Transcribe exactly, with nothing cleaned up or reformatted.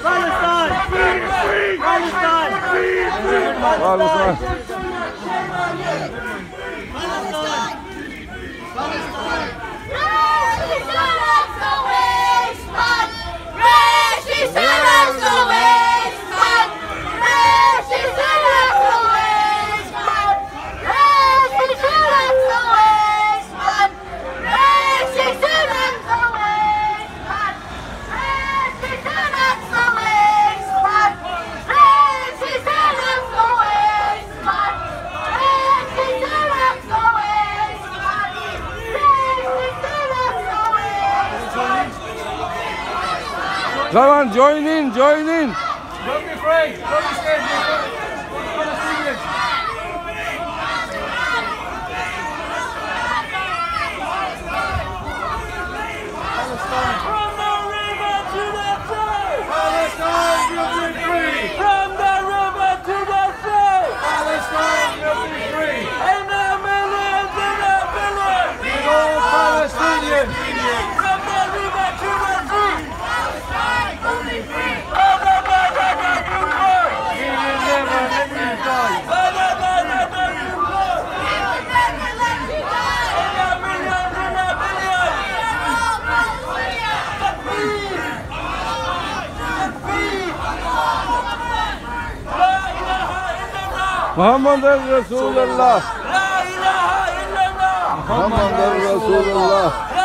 Palestine! Palestine! Palestine! Come on, join in, join in. Don't be afraid. Don't be scared. We're Palestinians. From the river to the sea! Palestine will be free. From the river to the sea! Palestine will be free. In the millions, in the billions! With all Palestinians. From the river to the sea! We will never let you die. Muhammed Rasulullah. La ilaha illallah. Muhammed Rasulullah.